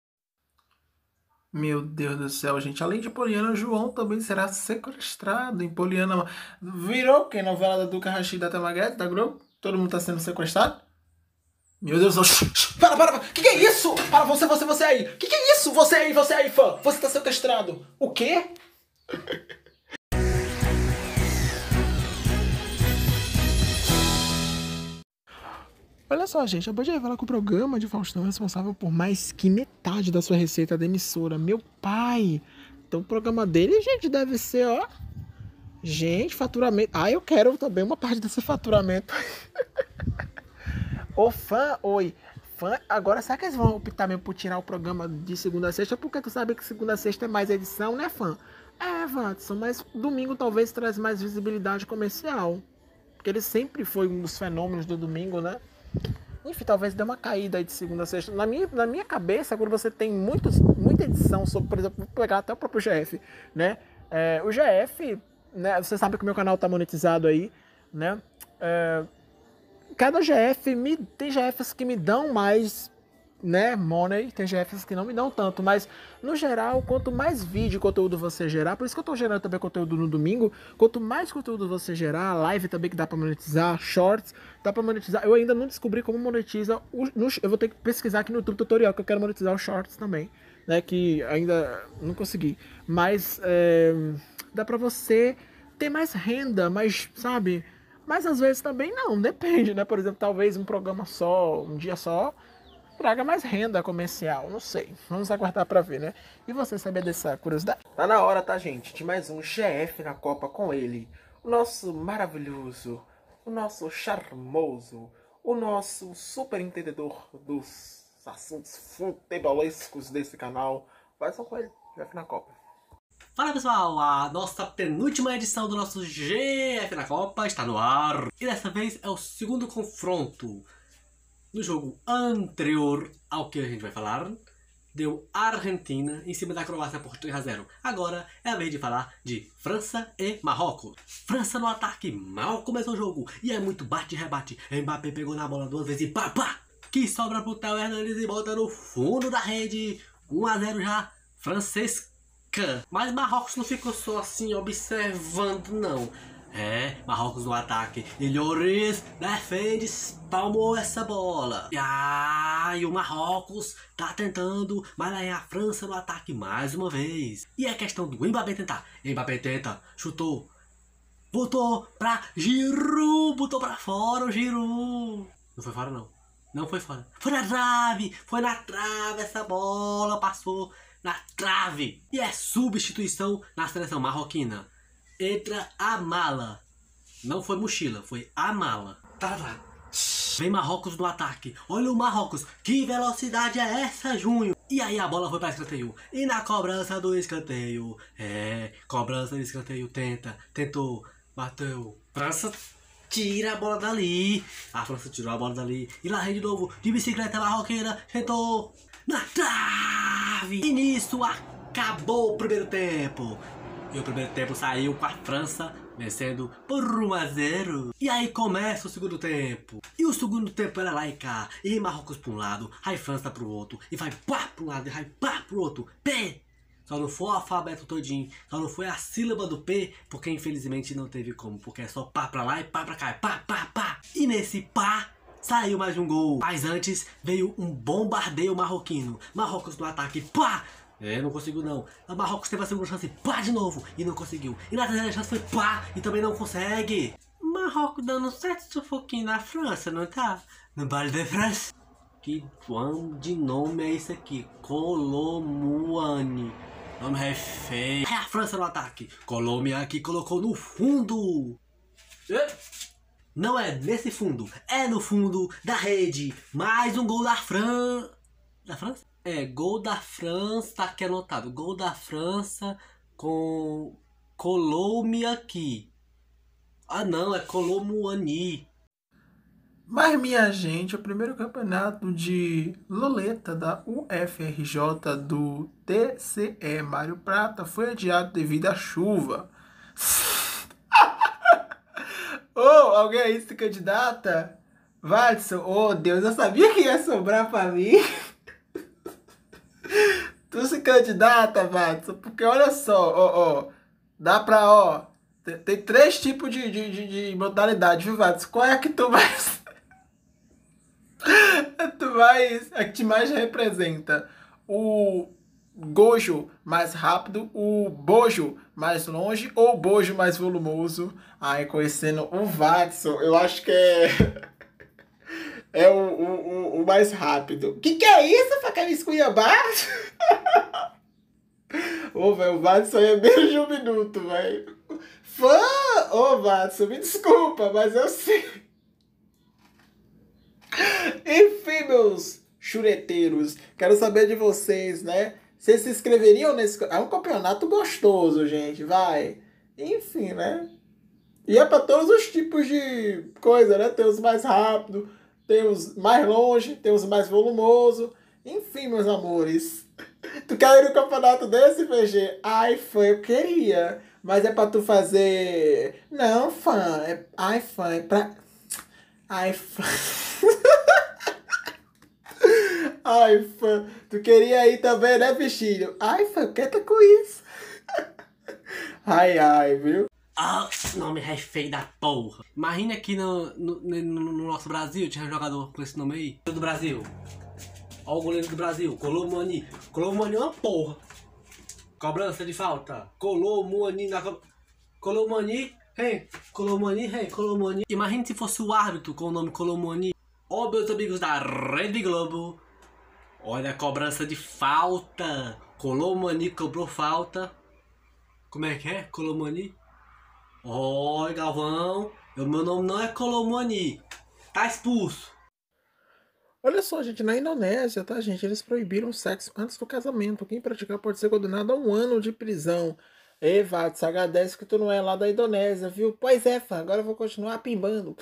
Meu Deus do céu, gente. Além de Poliana, João também será sequestrado em Poliana. Virou o quê? Novela da Duca Rachid da Tamaguete, da Globo? Todo mundo tá sendo sequestrado? Meu Deus do céu. Para, para, para. Que que é isso? Para, você, você, você aí. Que que é isso? Você aí, você aí, fã. Você tá sequestrado. O quê? Olha só, gente, a Band revela que o programa de Faustão é responsável por mais que metade da sua receita da emissora. Meu pai! Então o programa dele, gente, deve ser, ó... Gente, faturamento... Ah, eu quero também uma parte desse faturamento. Ô, fã, oi. Fã, agora será que eles vão optar mesmo por tirar o programa de segunda a sexta? Porque tu sabe que segunda a sexta é mais edição, né, fã? É, Watson, mas domingo talvez traz mais visibilidade comercial. Porque ele sempre foi um dos fenômenos do domingo, né? Enfim, talvez dê uma caída aí de segunda a sexta. Na minha, na minha cabeça, quando você tem muitos, muita edição sobre, por exemplo, vou pegar até o próprio G F, né? É, o G F, né? Você sabe que o meu canal tá monetizado aí, né? É, cada G F, me, tem G Fs que me dão mais, né, money, tem G Fs que não me dão tanto, mas no geral, quanto mais vídeo e conteúdo você gerar, por isso que eu tô gerando também conteúdo no domingo, quanto mais conteúdo você gerar, live também que dá pra monetizar, shorts, dá pra monetizar, eu ainda não descobri como monetiza, o, no, eu vou ter que pesquisar aqui no YouTube tutorial, que eu quero monetizar os shorts também, né, que ainda não consegui, mas é, dá pra você ter mais renda, mais, sabe, mas às vezes também não, depende, né, por exemplo, talvez um programa só, um dia só, traga mais renda comercial, não sei. Vamos aguardar pra ver, né? E você sabia dessa curiosidade? Tá na hora, tá, gente? De mais um G F na Copa com ele. O nosso maravilhoso, o nosso charmoso, o nosso super entendedor dos assuntos futebolescos desse canal. Vai só com ele, G F na Copa. Fala pessoal, a nossa penúltima edição do nosso G F na Copa está no ar. E dessa vez é o segundo confronto. No jogo anterior ao que a gente vai falar, deu Argentina em cima da Croácia por três a zero. Agora é a vez de falar de França e Marrocos. França no ataque, mal começou o jogo e é muito bate e rebate. Mbappé pegou na bola duas vezes e pá pá, que sobra pro Theo Hernandes e bota no fundo da rede. um a zero já, francês. Mas Marrocos não ficou só assim observando não. É, Marrocos no ataque, e Lloris defende, espalmou essa bola. E, ah, e o Marrocos tá tentando, mas aí a França no ataque mais uma vez. E é questão do Mbappé tentar. Mbappé tenta, chutou, botou pra Giroud, botou pra fora o Giroud. Não foi fora não, não foi fora. Foi na trave, foi na trave essa bola, passou na trave. E é substituição na seleção marroquina. Entra a mala. Não foi mochila, foi a mala. Tá, tá. Vem Marrocos no ataque. Olha o Marrocos. Que velocidade é essa, Junho? E aí a bola foi para escanteio. E na cobrança do escanteio. É, cobrança do escanteio. Tenta, tentou, bateu. França tira a bola dali. A França tirou a bola dali. E lá de novo, de bicicleta marroquina. Tentou. Na trave. E nisso acabou o primeiro tempo. E o primeiro tempo saiu com a França vencendo por um a zero. E aí começa o segundo tempo. E o segundo tempo era lá e cá. E Marrocos para um lado, aí França para o outro. E vai pá para um lado e vai pá para o outro. P! Só não foi o alfabeto todinho. Só não foi a sílaba do P, porque infelizmente não teve como. Porque é só pá para lá e pá para cá. É pá, pá, pá. E nesse pá saiu mais um gol. Mas antes veio um bombardeio marroquino. Marrocos no ataque, pá! É, não conseguiu não. A Marrocos teve a segunda chance, pá, de novo, e não conseguiu. E na terceira chance foi pá, e também não consegue. Marrocos dando um certo sufoquinho na França, não tá? No Baile de France. Que de nome é esse aqui? Kolo Muani. Nome é feio. É a França no ataque. Colômbia que colocou no fundo. Não é nesse fundo, é no fundo da rede. Mais um gol da França. Da França? É, gol da França, tá aqui anotado. Gol da França com Colômbia aqui. Ah não, é Colomuani. Mas minha gente, o primeiro campeonato de Loleta da U F R J do T C E Mário Prata foi adiado devido à chuva. Ô, oh, alguém aí se candidata? Watson, oh Deus, eu sabia que ia sobrar pra mim. Tu se candidata, Watson, porque olha só, ó, ó, dá pra, ó, tem, tem três tipos de, de, de, de modalidade, viu, Watson? Qual é a que tu mais, tu mais, a que te mais representa? O Gojo mais rápido, o Bojo mais longe ou o Bojo mais volumoso? Ai, conhecendo o Watson, eu acho que é... É o, o, o mais rápido. Que que é isso, faca esculhambá? Ô, velho, o Watson é menos de um minuto, velho. Fã! Ô, Watson, me desculpa, mas eu sei. Enfim, meus chureteiros, quero saber de vocês, né? Vocês se inscreveriam nesse... É um campeonato gostoso, gente, vai. Enfim, né? E é pra todos os tipos de coisa, né? Tem os mais rápidos, tem os mais longe, tem os mais volumoso. Enfim, meus amores. Tu quer ir no campeonato desse, V G? Ai, fã, eu queria. Mas é pra tu fazer... Não, fã. É... Ai, fã, é pra... Ai, fã. Ai, fã. Tu queria ir também, né, bichinho? Ai, fã, quieta com isso. Ai, ai, viu? Ah, nome é feio da porra. Imagina aqui no, no, no, no nosso Brasil, tinha um jogador com esse nome aí. Do Brasil. Olha o goleiro do Brasil, Colomuani. Colomuani é uma porra. Cobrança de falta. Colomuani na... Colomuani, hey, Colomuani, hey, Colomuani. Imagina se fosse o árbitro com o nome Colomuani. Ó, oh, meus amigos da Rede Globo. Olha a cobrança de falta. Colomuani cobrou falta. Como é que é? Colomuani? Oi, Galvão. O meu nome não é Colomuani. Tá expulso. Olha só, gente, na Indonésia, tá, gente? Eles proibiram o sexo antes do casamento. Quem praticar pode ser condenado a um ano de prisão. Ei, Vatos, agradece que tu não é lá da Indonésia, viu? Pois é, fã, agora eu vou continuar pimbando.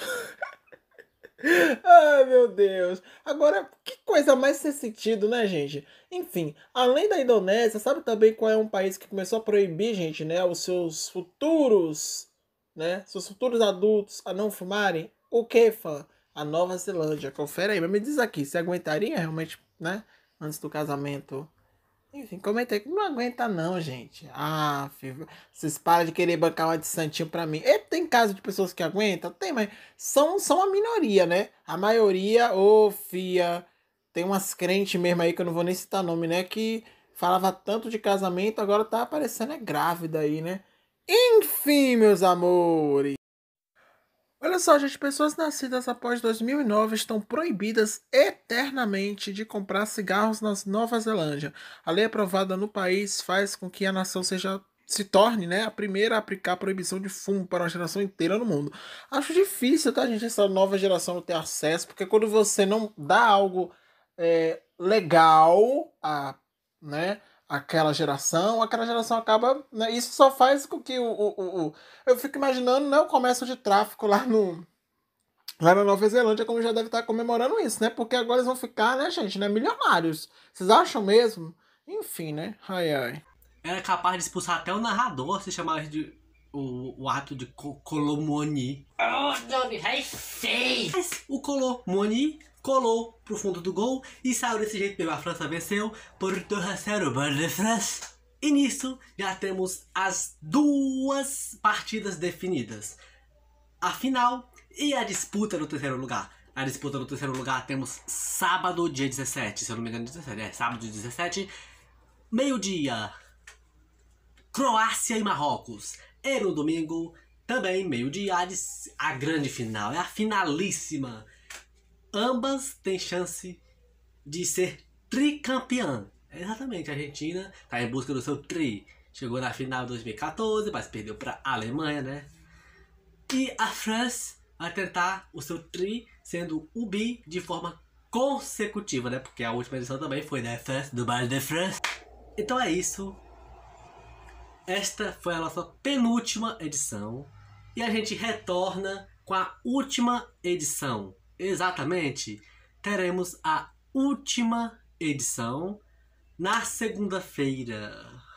Ai, meu Deus. Agora, que coisa mais sem sentido, né, gente? Enfim, além da Indonésia, sabe também qual é um país que começou a proibir, gente, né? Os seus futuros, né? Seus futuros adultos a não fumarem? O que, fã? A Nova Zelândia. Confere aí, mas me diz aqui, você aguentaria realmente, né? Antes do casamento? Enfim, comentei que não aguenta não, gente. Ah, filho, vocês param de querer bancar uma de santinho pra mim. E tem caso de pessoas que aguentam? Tem, mas são, são a minoria, né? A maioria, ô, fia, tem umas crentes mesmo aí, que eu não vou nem citar nome, né? Que falava tanto de casamento, agora tá aparecendo é grávida aí, né? Enfim, meus amores. Olha só, gente, pessoas nascidas após dois mil e nove estão proibidas eternamente de comprar cigarros na Nova Zelândia. A lei aprovada no país faz com que a nação seja, se torne, né, a primeira a aplicar a proibição de fumo para uma geração inteira no mundo. Acho difícil, tá, gente, essa nova geração não ter acesso, porque quando você não dá algo é, legal a, né, aquela geração, aquela geração acaba, né, isso só faz com que o, o, o, o eu fico imaginando, né, o comércio de tráfico lá no lá na Nova Zelândia, como já deve estar comemorando isso, né, porque agora eles vão ficar, né, gente, né, milionários. Vocês acham mesmo? Enfim, né, ai ai. Era capaz de expulsar até o narrador se chamava de o, o ato de co Colomoni. Oh, nome vai feio. Mas o Colomoni colou pro fundo do gol e saiu desse jeito mesmo. A França venceu por dois a zero, Bande de France. E nisso já temos as duas partidas definidas. A final e a disputa no terceiro lugar. A disputa no terceiro lugar temos sábado, dia dezessete. Se eu não me engano, dezessete. É, sábado, dia dezessete. Meio-dia. Croácia e Marrocos. E no domingo, também meio-dia, a grande final. É a finalíssima. Ambas têm chance de ser tricampeã. Exatamente, a Argentina está em busca do seu tri. Chegou na final de dois mil e quatorze, mas perdeu para a Alemanha, né? E a França vai tentar o seu tri, sendo o bi de forma consecutiva, né? Porque a última edição também foi da France, do Bal de France. Então é isso. Esta foi a nossa penúltima edição. E a gente retorna com a última edição. Exatamente, teremos a última edição na segunda-feira.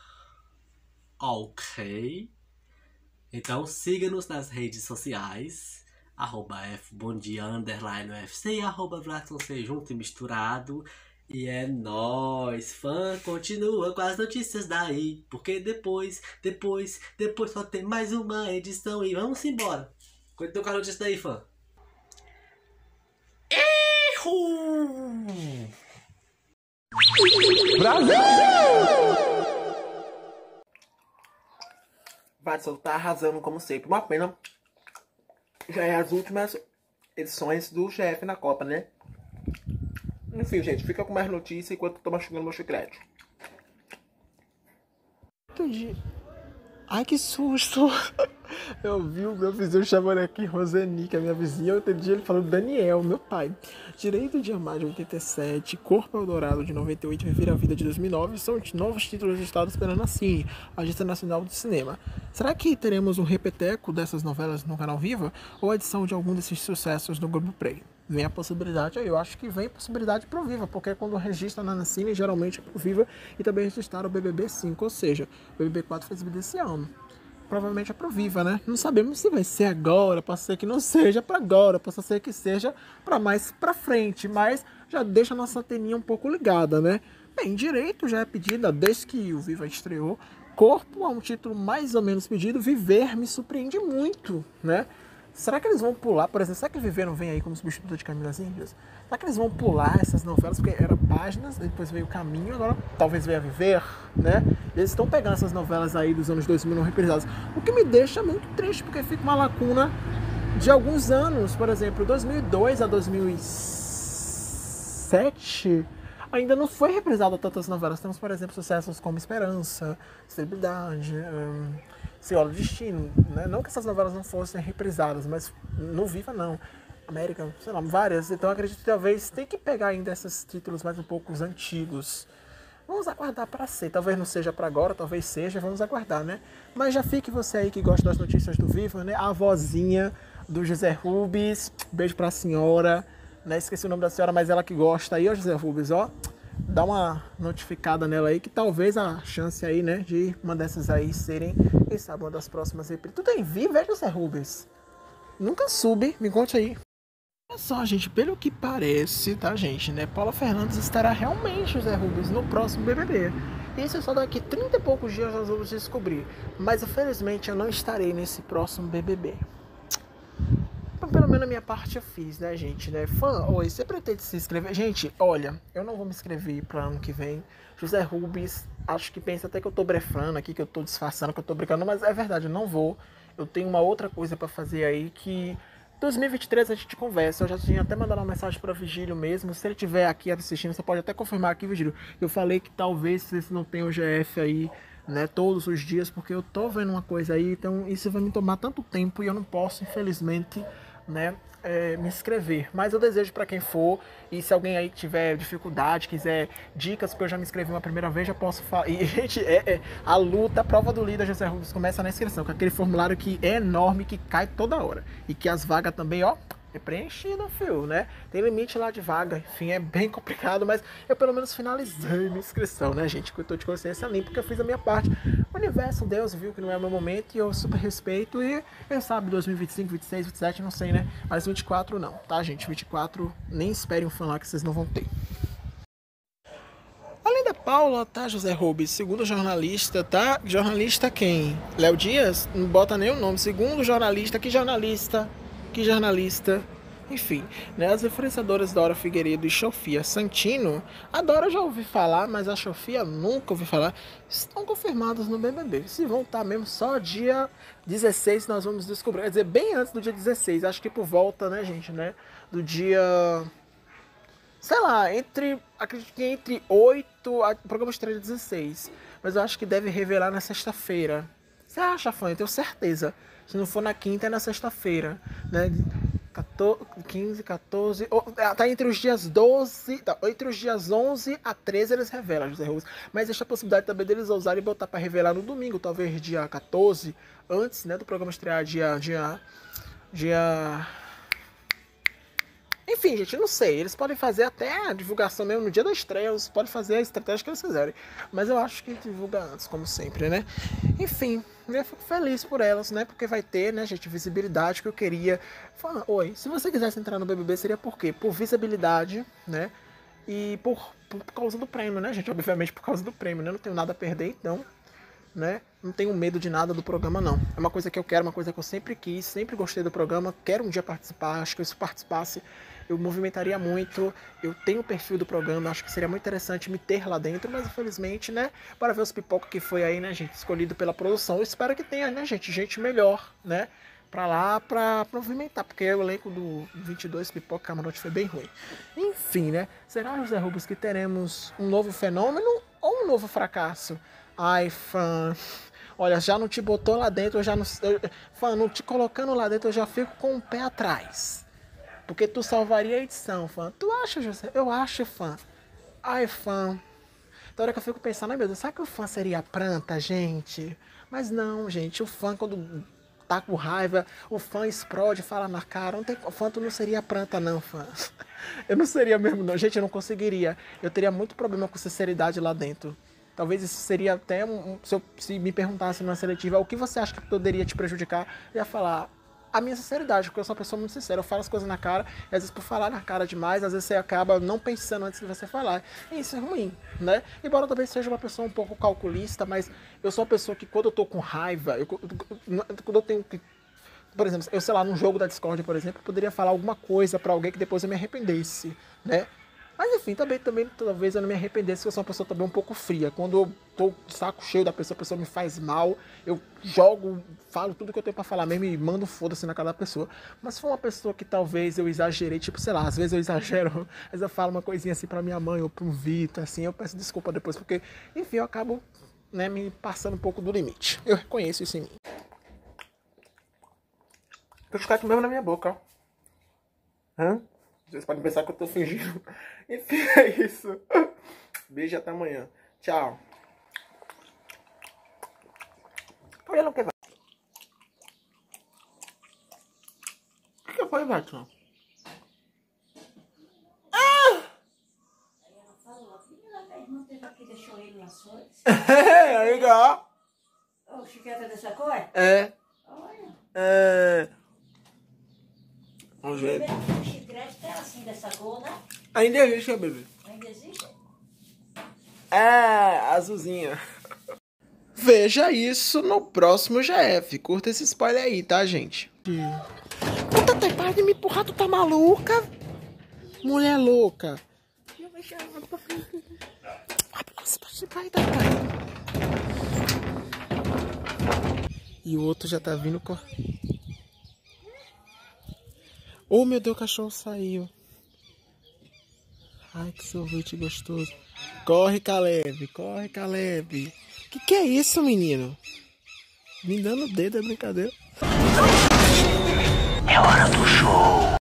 Ok. Então siga-nos nas redes sociais. Arroba fbondia, underline ufc, arroba vlaxonc junto e misturado. E é nóis, fã, continua com as notícias daí. Porque depois, depois, depois só tem mais uma edição. E vamos embora. Continua com as notícias daí, fã. Brasil! Watson tá arrasando como sempre. Uma pena. Já é as últimas edições do G F na Copa, né? Enfim, gente, fica com mais notícia enquanto eu tô mastigando meu chiclete. Entendi. Ai, que susto! Eu vi o meu vizinho chamando aqui Roseni, que é minha vizinha. Eu entendi ele falando Daniel, meu pai. Direito de Amar de oitenta e sete, Corpo Eldorado de noventa e oito, Viver a Vida de dois mil e nove são novos títulos registrados pela Ancine, Agência Nacional do Cinema. Será que teremos um repeteco dessas novelas no canal Viva? Ou a edição de algum desses sucessos no Grupo Play? Vem a possibilidade aí, eu acho que vem a possibilidade pro Viva, porque quando registra na Ancine, geralmente é pro Viva, e também registraram o B B B cinco, ou seja, o B B B quatro fez vida esse ano. Provavelmente é pro Viva, né? Não sabemos se vai ser agora, pode ser que não seja pra agora, pode ser que seja pra mais pra frente, mas já deixa a nossa anteninha um pouco ligada, né? Bem, direito já é pedida desde que o Viva estreou. Corpo é um título mais ou menos pedido. Viver me surpreende muito, né? Será que eles vão pular, por exemplo, será que Viver não vem aí como substituto de Caminho das Índias? Será que eles vão pular essas novelas, porque eram páginas, depois veio Caminho, agora talvez venha Viver, né? Eles estão pegando essas novelas aí dos anos dois mil não reprisadas, o que me deixa muito triste, porque fica uma lacuna de alguns anos, por exemplo, dois mil e dois a dois mil e sete... ainda não foi reprisada tantas novelas. Temos, por exemplo, sucessos como Esperança, Celebridade, um, Senhora do Destino, né? Não que essas novelas não fossem reprisadas, mas no Viva não. American, sei lá, várias. Então acredito que talvez tem que pegar ainda esses títulos mais um pouco antigos. Vamos aguardar para ser. Talvez não seja para agora, talvez seja, vamos aguardar, né? Mas já fique você aí que gosta das notícias do Viva, né? A vozinha do José Rubens. Beijo pra senhora, né? Esqueci o nome da senhora, mas ela que gosta aí, ó, José Rubens, ó. Dá uma notificada nela aí, que talvez a chance aí, né, de uma dessas aí serem, quem sabe, uma das próximas reprises. Tu tem Viva, é, José Rubens? Nunca soube, me conte aí. Olha só, gente, pelo que parece, tá, gente, né? Paula Fernandes estará realmente, José Rubens, no próximo B B B. Isso é só daqui trinta e poucos dias nós vamos descobrir. Mas, infelizmente, eu não estarei nesse próximo B B B. Então, pelo menos a minha parte eu fiz, né, gente, né? Fã, oi, você pretende se inscrever? Gente, olha, eu não vou me inscrever para ano que vem. José Rubens, acho que pensa até que eu tô brefando aqui, que eu tô disfarçando, que eu tô brincando, mas é verdade, eu não vou. Eu tenho uma outra coisa para fazer aí que... dois mil e vinte e três a gente conversa. Eu já tinha até mandado uma mensagem para Vigílio mesmo. Se ele estiver aqui assistindo, você pode até confirmar aqui, Vigílio. Eu falei que talvez vocês não tenham o G F aí, né, todos os dias, porque eu tô vendo uma coisa aí, então isso vai me tomar tanto tempo e eu não posso, infelizmente, né, é, me inscrever. Mas eu desejo para quem for, e se alguém aí tiver dificuldade, quiser dicas, porque eu já me inscrevi uma primeira vez, já posso falar. E, gente, é, é a luta, a prova do líder José Rubens começa na inscrição, com aquele formulário que é enorme, que cai toda hora. E que as vagas também, ó, é preenchido, fio, né? Tem limite lá de vaga, enfim, é bem complicado, mas eu pelo menos finalizei minha inscrição, né, gente? Que eu tô de consciência limpa, porque eu fiz a minha parte. O universo, Deus viu que não é o meu momento e eu super respeito. E quem sabe dois mil e vinte e cinco, vinte e seis, vinte e sete, não sei, né? Mas vinte e quatro não, tá, gente? vinte e quatro, nem esperem um fã lá que vocês não vão ter. Além da Paula, tá, José Rubens? Segundo jornalista, tá? Jornalista quem? Léo Dias? Não bota nem o nome. Segundo jornalista, que jornalista? Que jornalista? Enfim, né, as influenciadoras Dora Figueiredo e Sofia Santino, a Dora já ouvi falar, mas a Sofia nunca ouvi falar, estão confirmadas no B B B. Se vão estar mesmo só dia dezesseis nós vamos descobrir, quer dizer, bem antes do dia dezesseis, acho que por volta, né, gente, né, do dia... sei lá, entre, acredito que entre oito, o programa estreia dezesseis, mas eu acho que deve revelar na sexta-feira. Você acha, fã? Eu tenho certeza. Se não for na quinta, é na sexta-feira, né? quinze, quatorze... Oh, tá entre os dias doze... Tá, entre os dias onze a treze eles revelam, José Rubens. Mas existe a possibilidade também deles ousarem e botar pra revelar no domingo, talvez dia quatorze, antes, né, do programa estrear dia... dia... dia... Enfim, gente, não sei. Eles podem fazer até a divulgação mesmo no dia da estreia. Eles podem fazer a estratégia que eles quiserem. Mas eu acho que divulga antes, como sempre, né? Enfim, eu fico feliz por elas, né? Porque vai ter, né, gente, visibilidade que eu queria. Fala, oi, se você quisesse entrar no B B B, seria por quê? Por visibilidade, né? E por, por, por causa do prêmio, né, gente? Obviamente por causa do prêmio, né? Eu não tenho nada a perder, então... né? Não tenho medo de nada do programa, não. É uma coisa que eu quero, uma coisa que eu sempre quis, sempre gostei do programa, quero um dia participar, acho que se participasse eu movimentaria muito, eu tenho o perfil do programa, acho que seria muito interessante me ter lá dentro, mas infelizmente, né, para ver os pipocos que foi aí, né, gente, escolhido pela produção, eu espero que tenha, né, gente, gente melhor, né, pra lá, pra, pra movimentar, porque o elenco do vinte e dois Pipoca Camarote foi bem ruim. Enfim, né, será, José Rubens, que teremos um novo fenômeno ou um novo fracasso? Ai, fã, olha, já não te botou lá dentro, eu já não... Eu, fã, não te colocando lá dentro, eu já fico com o pé atrás. Porque tu salvaria a edição, fã. Tu acha, José? Eu acho, fã. Ai, fã. Então, hora que eu fico pensando, ai meu Deus, será que o fã seria planta, gente? Mas não, gente, o fã quando tá com raiva, o fã explode, fala na cara, não tem... o fã tu não seria planta não, fã. Eu não seria mesmo não, gente, eu não conseguiria. Eu teria muito problema com sinceridade lá dentro. Talvez isso seria até, um, se, eu, se me perguntasse na seletiva, o que você acha que poderia te prejudicar? Eu ia falar... a minha sinceridade, porque eu sou uma pessoa muito sincera, eu falo as coisas na cara, e às vezes por falar na cara demais, às vezes você acaba não pensando antes de você falar, e isso é ruim, né? Embora eu também seja uma pessoa um pouco calculista, mas eu sou uma pessoa que quando eu tô com raiva, eu, quando eu tenho que, por exemplo, eu sei lá, num jogo da Discord, por exemplo, eu poderia falar alguma coisa pra alguém que depois eu me arrependesse, né? Mas enfim, também, também talvez eu não me arrependesse, porque eu sou uma pessoa também um pouco fria. Quando eu tô de saco cheio da pessoa, a pessoa me faz mal, eu jogo, falo tudo que eu tenho pra falar mesmo e mando foda-se na cara da pessoa. Mas se for uma pessoa que talvez eu exagerei, tipo, sei lá, às vezes eu exagero, às vezes eu falo uma coisinha assim pra minha mãe ou pro Vitor, assim, eu peço desculpa depois, porque, enfim, eu acabo, né, me passando um pouco do limite. Eu reconheço isso em mim. Tô chocado mesmo na minha boca, ó. Hã? Vocês podem pensar que eu tô fingindo. Enfim, é isso. Beijo e até amanhã. Tchau. Olha o que vai. O que foi, Batman? É, aí ó. O chiclete dessa cor? É. Olha. É. Vamos ver. O chiclete tá assim dessa cor, né? Ainda existe, bebê. Ainda existe? É, azulzinha. Veja isso no próximo G F. Curta esse spoiler aí, tá, gente? Puta, tá, para de me empurrar, tu tá maluca? Mulher louca. E o outro já tá vindo com... Oh, meu Deus, o cachorro saiu. Ai, que sorvete gostoso. Corre, Caleb. Corre, Caleb. Que que é isso, menino? Me dando o dedo, é brincadeira. É hora do show.